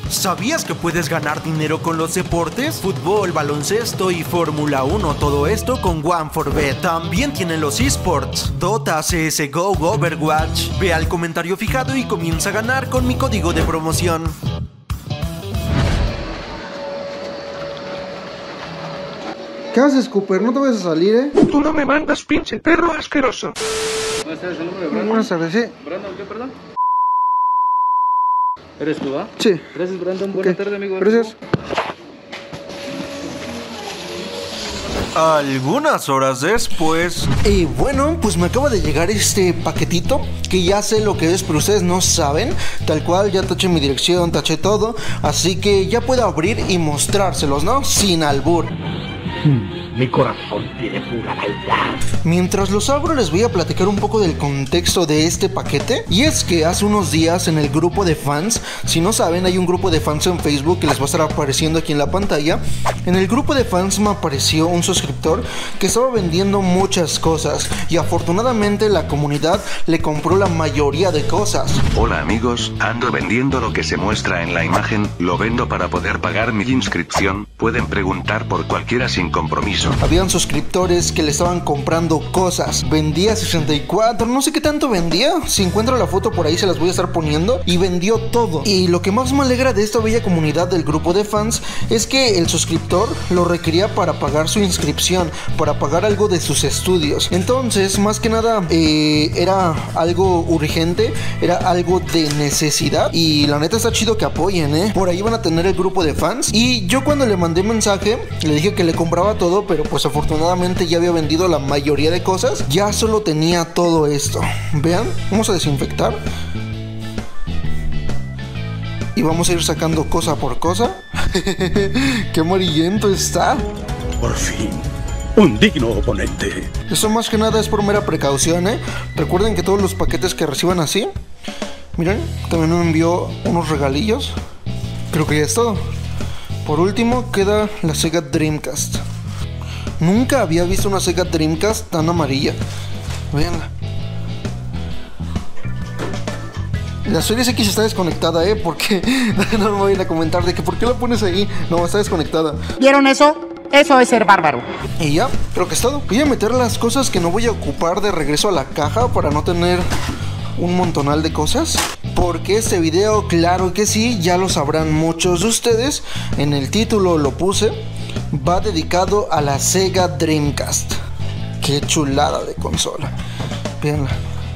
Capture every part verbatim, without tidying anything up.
¿Sabías que puedes ganar dinero con los deportes? Fútbol, baloncesto y Fórmula uno, todo esto con one four bet. También tienen los esports, Dota, C S G O, Overwatch. Ve al comentario fijado y comienza a ganar con mi código de promoción. ¿Qué haces, Cooper? No te vayas a salir, ¿eh? Tú no me mandas, pinche perro asqueroso. Buenas tardes, el nombre de Brandon. Buenas tardes, sí. ¿Brandon qué, perdón? ¿Eres tú, ah? Sí. Gracias, Brandon. Buenas Okay. tardes, amigo. Gracias. Algunas horas después. Y bueno, pues me acaba de llegar este paquetito, que ya sé lo que es, pero ustedes no saben. Tal cual, ya taché mi dirección, taché todo. Así que ya puedo abrir y mostrárselos, ¿no? Sin albur. Mi corazón tiene pura maldad. Mientras los abro les voy a platicar un poco del contexto de este paquete. Y es que hace unos días en el grupo de fans, si no saben, hay un grupo de fans en Facebook que les va a estar apareciendo aquí en la pantalla. En el grupo de fans me apareció un suscriptor que estaba vendiendo muchas cosas, y afortunadamente la comunidad le compró la mayoría de cosas. Hola amigos, ando vendiendo lo que se muestra en la imagen, lo vendo para poder pagar mi inscripción, pueden preguntar por cualquiera sin compromiso. Habían suscriptores que le estaban comprando cosas. Vendía sesenta y cuatro, no sé qué tanto vendía. Si encuentro la foto por ahí se las voy a estar poniendo. Y vendió todo. Y lo que más me alegra de esta bella comunidad del grupo de fans es que el suscriptor lo requería para pagar su inscripción, para pagar algo de sus estudios. Entonces, más que nada, eh, era algo urgente, era algo de necesidad. Y la neta está chido que apoyen, ¿eh? Por ahí van a tener el grupo de fans. Y yo cuando le mandé mensaje, le dije que le compraba todo, pero pues afortunadamente ya había vendido la mayoría de cosas. Ya solo tenía todo esto. Vean, vamos a desinfectar y vamos a ir sacando cosa por cosa. Qué amarillento está. Por fin, un digno oponente. Eso más que nada es por mera precaución, ¿eh? Recuerden que todos los paquetes que reciban así, miren, también me envió unos regalillos. Creo que ya es todo. Por último queda la Sega Dreamcast. Nunca había visto una Sega Dreamcast tan amarilla. Veanla. La Series X está desconectada, ¿eh? Porque no me voy a ir a comentar de que ¿por qué la pones ahí? No, está desconectada. ¿Vieron eso? Eso es ser bárbaro. Y ya, creo que es todo. Voy a meter las cosas que no voy a ocupar de regreso a la caja para no tener un montonal de cosas. Porque este video, claro que sí, ya lo sabrán muchos de ustedes. En el título lo puse. Va dedicado a la Sega Dreamcast. Qué chulada de consola. Veanla.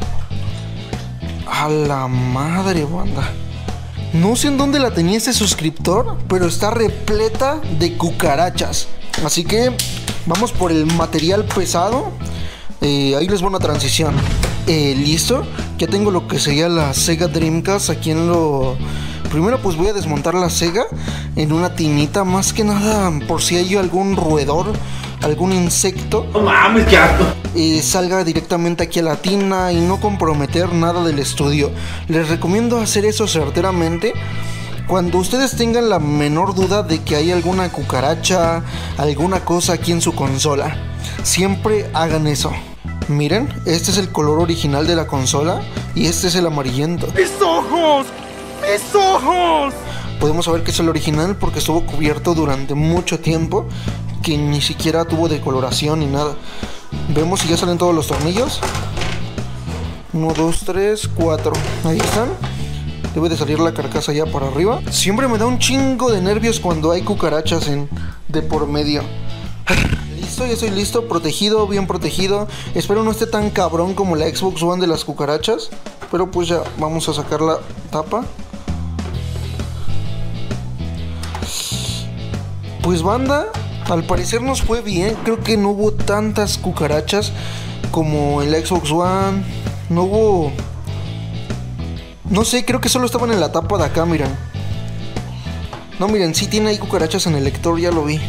A la madre, banda. No sé en dónde la tenía ese suscriptor, pero está repleta de cucarachas. Así que vamos por el material pesado. eh, Ahí les va una transición. eh, Listo. Ya tengo lo que sería la Sega Dreamcast aquí en lo... Primero pues voy a desmontar la Sega en una tinita, más que nada por si hay algún roedor, algún insecto. No mames, qué asco. Eh, salga directamente aquí a la tina y no comprometer nada del estudio. Les recomiendo hacer eso certeramente cuando ustedes tengan la menor duda de que hay alguna cucaracha, alguna cosa aquí en su consola. Siempre hagan eso. Miren, este es el color original de la consola y este es el amarillento. ¡Mis ojos! ¡Mis ojos! Podemos saber que es el original porque estuvo cubierto durante mucho tiempo, que ni siquiera tuvo decoloración ni nada. Vemos si ya salen todos los tornillos. uno, dos, tres, cuatro. Ahí están. Debe de salir la carcasa ya para arriba. Siempre me da un chingo de nervios cuando hay cucarachas en, de por medio. Listo, ya estoy listo, protegido, bien protegido. Espero no esté tan cabrón como la Xbox One de las cucarachas. Pero pues ya, vamos a sacar la tapa. Pues banda, al parecer nos fue bien. Creo que no hubo tantas cucarachas como en la Xbox One. No hubo... No sé, creo que solo estaban en la tapa de acá, miren. No, miren, sí tiene ahí cucarachas en el lector, ya lo vi.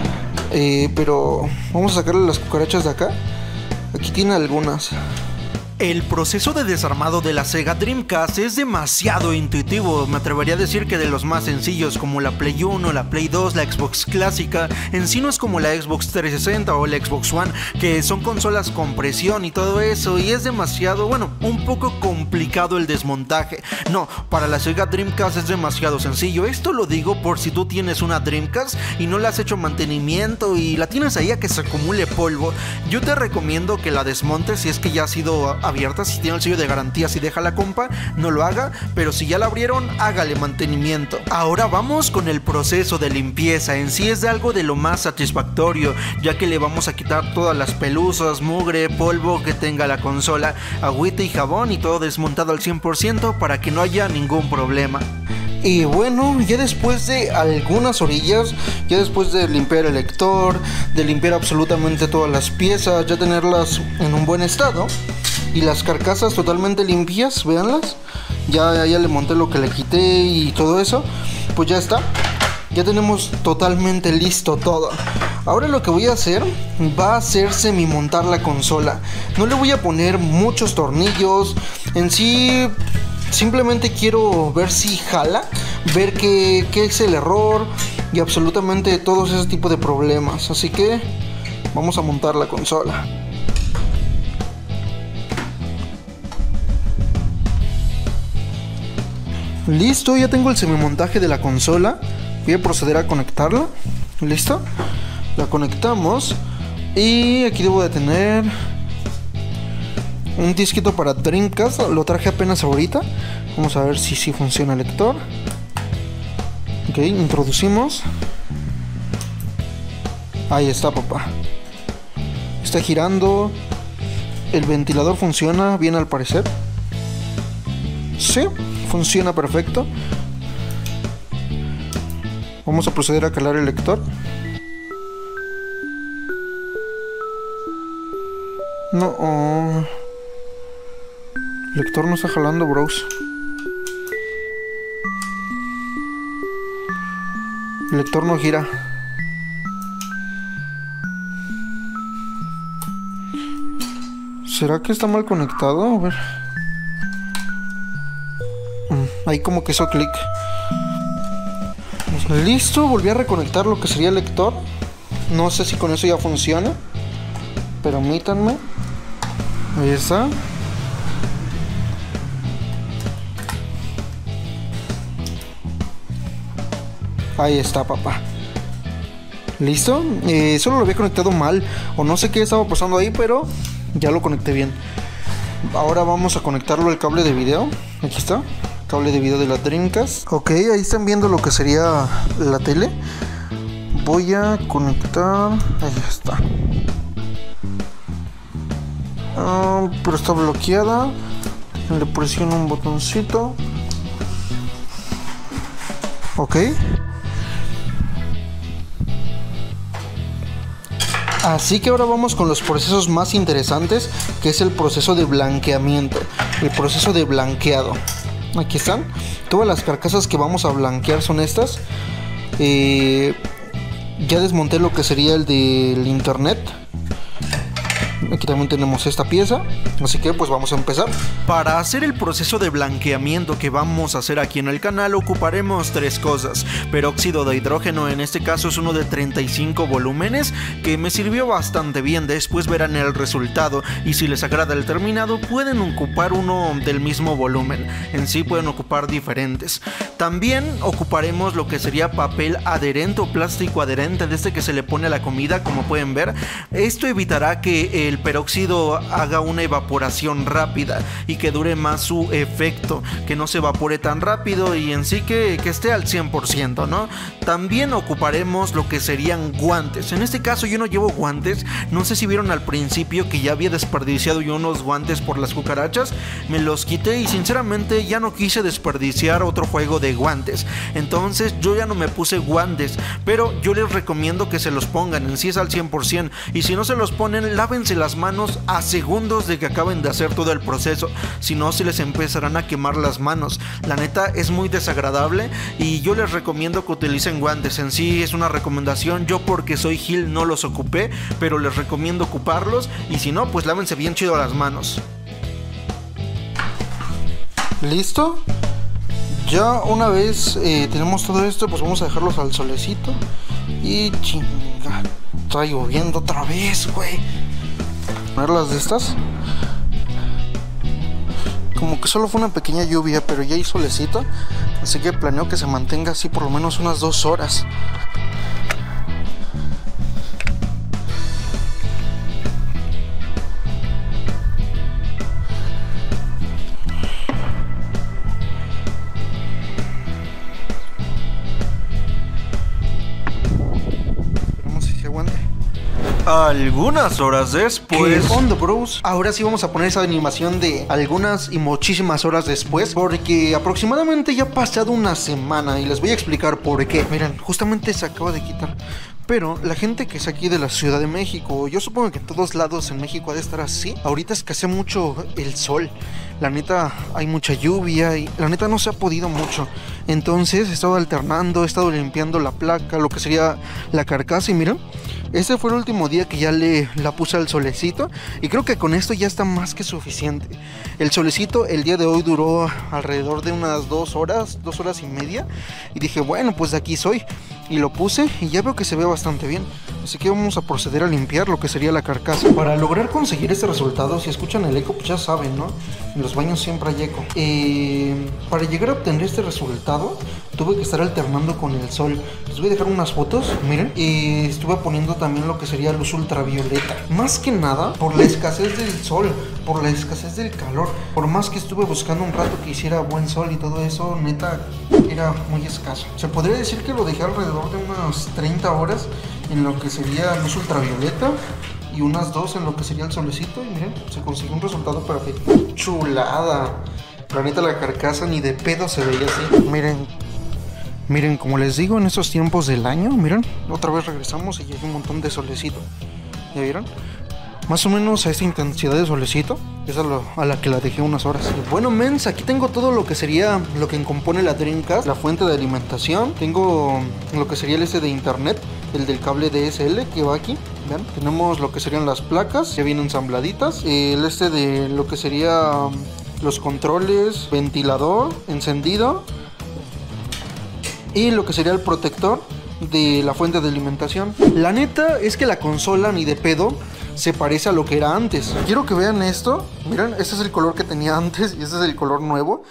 Eh, pero vamos a sacarle las cucarachas de acá. Aquí tiene algunas. El proceso de desarmado de la Sega Dreamcast es demasiado intuitivo, me atrevería a decir que de los más sencillos como la Play uno, la Play dos, la Xbox clásica, en sí no es como la Xbox trescientos sesenta o la Xbox One, que son consolas con presión y todo eso, y es demasiado, bueno, un poco complicado el desmontaje. No, para la Sega Dreamcast es demasiado sencillo. Esto lo digo por si tú tienes una Dreamcast y no le has hecho mantenimiento y la tienes ahí a que se acumule polvo. Yo te recomiendo que la desmontes si es que ya ha sido abierta, si tiene el sello de garantía, si deja la compa, no lo haga, pero si ya la abrieron, hágale mantenimiento. Ahora vamos con el proceso de limpieza. En sí es de algo de lo más satisfactorio, ya que le vamos a quitar todas las pelusas, mugre, polvo que tenga la consola, agüita y jabón y todo desmontado al cien por ciento para que no haya ningún problema. Y bueno, ya después de algunas orillas, ya después de limpiar el lector, de limpiar absolutamente todas las piezas, ya tenerlas en un buen estado y las carcasas totalmente limpias, véanlas, ya, ya le monté lo que le quité y todo eso, pues ya está, ya tenemos totalmente listo todo. Ahora lo que voy a hacer va a ser semi-montar la consola. No le voy a poner muchos tornillos, en sí simplemente quiero ver si jala, ver qué, qué es el error y absolutamente todos ese tipo de problemas. Así que vamos a montar la consola. Listo, ya tengo el semimontaje de la consola. Voy a proceder a conectarla. Listo, la conectamos y aquí debo de tener un disquito para Dreamcast. Lo traje apenas ahorita. Vamos a ver si sí funciona el lector. Ok, introducimos. Ahí está, papá. Está girando. El ventilador funciona bien al parecer. Sí, funciona perfecto. Vamos a proceder a calar el lector. No, oh. El lector no está jalando, bros. El lector no gira. ¿Será que está mal conectado? A ver. Ahí como que hizo clic. Listo, volví a reconectar lo que sería el lector. No sé si con eso ya funciona. Permítanme. Ahí está. Ahí está, papá. Listo. Eh, solo lo había conectado mal, o no sé qué estaba pasando ahí, pero ya lo conecté bien. Ahora vamos a conectarlo al cable de video. Aquí está, cable de video de la Dreamcast. Ok, ahí están viendo lo que sería la tele. Voy a conectar. Ahí está. Uh, pero está bloqueada. Le presiono un botoncito. Ok. Así que ahora vamos con los procesos más interesantes, que es el proceso de blanqueamiento, el proceso de blanqueado. Aquí están, todas las carcasas que vamos a blanquear son estas. eh, Ya desmonté lo que sería el del internet. Aquí también tenemos esta pieza, así que pues vamos a empezar. Para hacer el proceso de blanqueamiento que vamos a hacer aquí en el canal ocuparemos tres cosas. Peróxido de hidrógeno, en este caso es uno de treinta y cinco volúmenes, que me sirvió bastante bien. Después verán el resultado y si les agrada el terminado pueden ocupar uno del mismo volumen. En sí pueden ocupar diferentes. También ocuparemos lo que sería papel adherente o plástico adherente, de este que se le pone a la comida, como pueden ver. Esto evitará que el peróxido haga una evaporación rápida y que dure más su efecto, que no se evapore tan rápido y en sí que, que esté al cien por ciento, ¿no? También ocuparemos lo que serían guantes. En este caso yo no llevo guantes. No sé si vieron al principio que ya había desperdiciado yo unos guantes por las cucarachas. Me los quité y sinceramente ya no quise desperdiciar otro juego de guantes. Entonces yo ya no me puse guantes, pero yo les recomiendo que se los pongan. En sí es al cien por ciento, y si no se los ponen, lávense las manos a segundos de que acaben de hacer todo el proceso, si no se les empezarán a quemar las manos. La neta es muy desagradable y yo les recomiendo que utilicen guantes. En sí es una recomendación, yo porque soy Gil no los ocupé, pero les recomiendo ocuparlos y si no pues lávense bien chido las manos. ¿Listo? Ya una vez eh, tenemos todo esto, pues vamos a dejarlos al solecito. Y chinga, está lloviendo otra vez, güey. Ponerlas de estas. Como que solo fue una pequeña lluvia, pero ya hay solecito. Así que planeo que se mantenga así por lo menos unas dos horas. Algunas horas después. ¿Qué onda, bros? Ahora sí vamos a poner esa animación de algunas y muchísimas horas después, porque aproximadamente ya ha pasado una semana y les voy a explicar por qué. Miren, justamente se acaba de quitar. Pero la gente que es aquí de la Ciudad de México, yo supongo que en todos lados en México ha de estar así. Ahorita escasea mucho el sol. La neta, hay mucha lluvia y la neta no se ha podido mucho. Entonces he estado alternando, he estado limpiando la placa, lo que sería la carcasa. Y miren, este fue el último día que ya le la puse al solecito. Y creo que con esto ya está más que suficiente. El solecito el día de hoy duró alrededor de unas dos horas, dos horas y media. Y dije, bueno, pues de aquí soy. Y lo puse y ya veo que se ve bastante bien. Así que vamos a proceder a limpiar lo que sería la carcasa. Para lograr conseguir este resultado, si escuchan el eco, pues ya saben, ¿no? En los baños siempre hay eco. Eh, para llegar a obtener este resultado, tuve que estar alternando con el sol. Les voy a dejar unas fotos, miren. Y estuve poniendo también lo que sería luz ultravioleta. Más que nada, por la escasez del sol, por la escasez del calor. Por más que estuve buscando un rato que hiciera buen sol y todo eso, neta, era muy escaso. Se podría decir que lo dejé alrededor de unas treinta horas en lo que sería luz ultravioleta y unas dos en lo que sería el solecito. Y miren, se consiguió un resultado perfecto. Chulada. La neta, la carcasa ni de pedo se veía así. Miren, miren, como les digo, en estos tiempos del año, miren, otra vez regresamos y ya hay un montón de solecito. ¿Ya vieron? Más o menos a esta intensidad de solecito es a, lo, a la que la dejé unas horas. Y bueno, mens, aquí tengo todo lo que sería lo que compone la Dreamcast, la fuente de alimentación. Tengo lo que sería el este de internet, el del cable D S L que va aquí. Vean, tenemos lo que serían las placas, ya vienen ensambladitas. El este de lo que sería los controles, ventilador, encendido. Y lo que sería el protector de la fuente de alimentación. La neta es que la consola ni de pedo se parece a lo que era antes. Quiero que vean esto. Miren, este es el color que tenía antes y este es el color nuevo.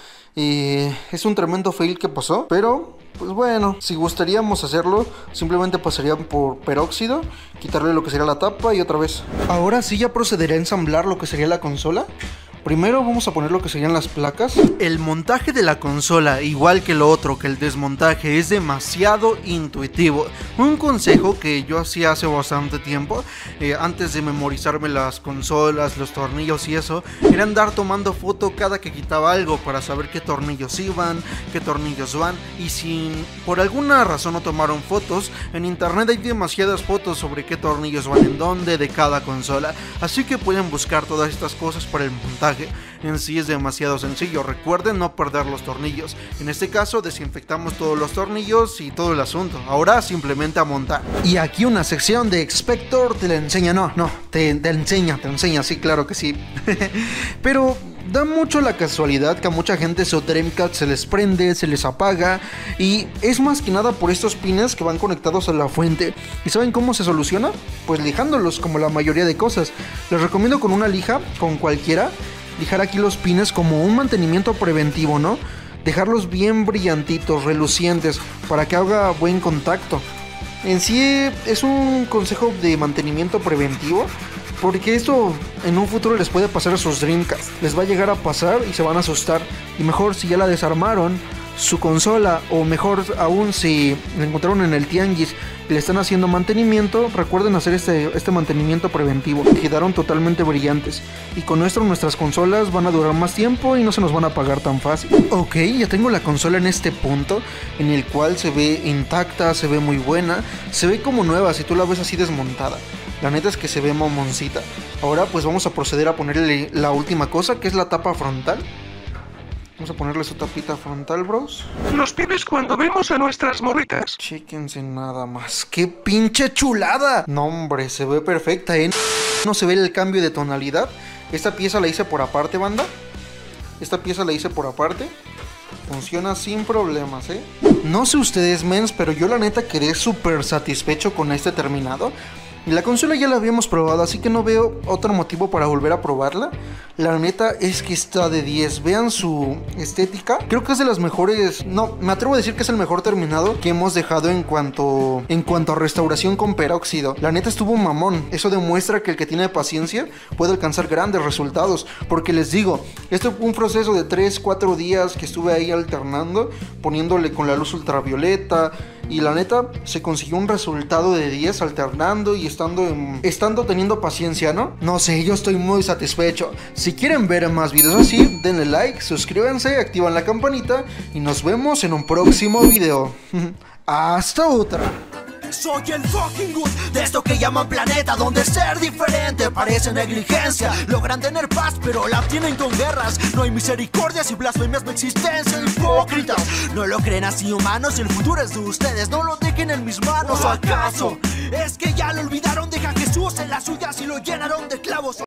Y es un tremendo fail que pasó, pero pues bueno, si gustaríamos hacerlo, simplemente pasaría por peróxido, quitarle lo que sería la tapa y otra vez. Ahora sí ya procederé a ensamblar lo que sería la consola. Primero vamos a poner lo que serían las placas. El montaje de la consola, igual que lo otro, que el desmontaje, es demasiado intuitivo. Un consejo que yo hacía hace bastante tiempo, eh, antes de memorizarme las consolas, los tornillos y eso, era andar tomando foto cada que quitaba algo para saber qué tornillos iban, qué tornillos van. Y si por alguna razón no tomaron fotos, en internet hay demasiadas fotos sobre qué tornillos van en dónde de cada consola. Así que pueden buscar todas estas cosas para el montaje. En sí es demasiado sencillo. Recuerden no perder los tornillos. En este caso desinfectamos todos los tornillos y todo el asunto. Ahora simplemente a montar. Y aquí una sección de Expector te la enseña. No, no, te, te enseña, te enseña, sí, claro que sí. Pero da mucho la casualidad que a mucha gente su Dreamcast se les prende, se les apaga. Y es más que nada por estos pines que van conectados a la fuente. ¿Y saben cómo se soluciona? Pues lijándolos, como la mayoría de cosas. Les recomiendo con una lija, con cualquiera, lijar aquí los pines como un mantenimiento preventivo, ¿no? Dejarlos bien brillantitos, relucientes, para que haga buen contacto. En sí es un consejo de mantenimiento preventivo, porque esto en un futuro les puede pasar a sus Dreamcast. Les va a llegar a pasar y se van a asustar. Y mejor si ya la desarmaron, su consola, o mejor aún si la encontraron en el tianguis y le están haciendo mantenimiento, recuerden hacer este, este mantenimiento preventivo. Quedaron totalmente brillantes y con esto nuestras consolas van a durar más tiempo y no se nos van a apagar tan fácil. Ok, ya tengo la consola en este punto en el cual se ve intacta, se ve muy buena, se ve como nueva si tú la ves así desmontada. La neta es que se ve mamoncita. Ahora pues vamos a proceder a ponerle la última cosa, que es la tapa frontal. Vamos a ponerle su tapita frontal, bros. Los pibes cuando vemos a nuestras morritas. Chéquense nada más. ¡Qué pinche chulada! No, hombre, se ve perfecta, ¿eh? No se ve el cambio de tonalidad. Esta pieza la hice por aparte, banda. Esta pieza la hice por aparte. Funciona sin problemas, ¿eh? No sé ustedes, mens, pero yo la neta quedé súper satisfecho con este terminado. La consola ya la habíamos probado, así que no veo otro motivo para volver a probarla. La neta es que está de diez. Vean su estética. Creo que es de las mejores... No, me atrevo a decir que es el mejor terminado que hemos dejado en cuanto... En cuanto a restauración con peróxido. La neta estuvo mamón. Eso demuestra que el que tiene paciencia puede alcanzar grandes resultados. Porque les digo, esto fue un proceso de tres, cuatro días que estuve ahí alternando, poniéndole con la luz ultravioleta. Y la neta, se consiguió un resultado de diez alternando y estando, en, estando teniendo paciencia, ¿no? No sé, yo estoy muy satisfecho. Si quieren ver más videos así, denle like, suscríbanse, activan la campanita y nos vemos en un próximo video. Hasta otra. Soy el fucking good de esto que llaman planeta, donde ser diferente parece negligencia. Logran tener paz, pero la tienen con guerras. No hay misericordias y blasfemias mi existencia. Hipócritas, no lo creen así humanos. El futuro es de ustedes, no lo dejen en mis manos. ¿O acaso es que ya lo olvidaron? Deja a Jesús en las suyas y lo llenaron de clavos.